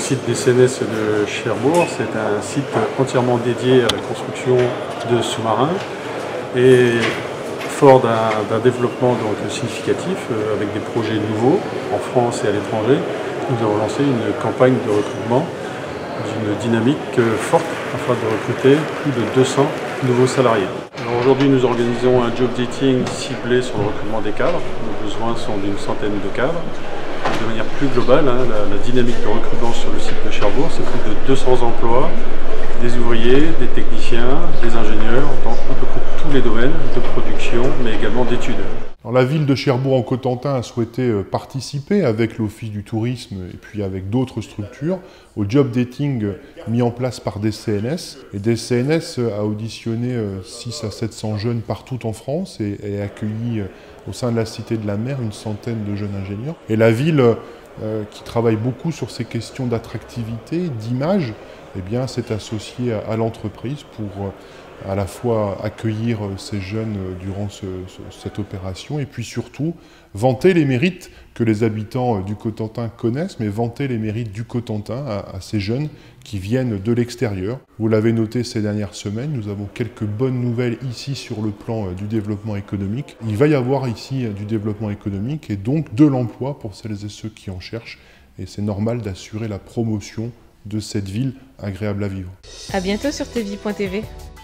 site des CNS de Cherbourg, c'est un site entièrement dédié à la construction de sous-marins et fort d'un développement donc significatif avec des projets nouveaux en France et à l'étranger. Nous avons lancé une campagne de recrutement d'une dynamique forte afin de recruter plus de 200 nouveaux salariés. Aujourd'hui, nous organisons un job dating ciblé sur le recrutement des cadres. Nos besoins sont d'une centaine de cadres. De manière plus globale, la dynamique de recrutement sur le site de Cherbourg, c'est plus de 200 emplois, des ouvriers, des techniciens, des ingénieurs, dans à peu près tous les domaines de production, mais également d'études. Alors, la ville de Cherbourg-en-Cotentin a souhaité participer avec l'Office du tourisme et puis avec d'autres structures au job dating mis en place par DCNS. Et DCNS a auditionné 600 à 700 jeunes partout en France et a accueilli au sein de la Cité de la Mer une centaine de jeunes ingénieurs. Et la ville, qui travaille beaucoup sur ces questions d'attractivité, d'image, eh bien, s'est associée à l'entreprise pour à la fois accueillir ces jeunes durant cette opération et puis surtout vanter les mérites que les habitants du Cotentin connaissent, mais vanter les mérites du Cotentin à ces jeunes qui viennent de l'extérieur. Vous l'avez noté ces dernières semaines, nous avons quelques bonnes nouvelles ici sur le plan du développement économique. Il va y avoir ici du développement économique et donc de l'emploi pour celles et ceux qui en cherchent. Et c'est normal d'assurer la promotion de cette ville agréable à vivre. À bientôt sur tvie.tv.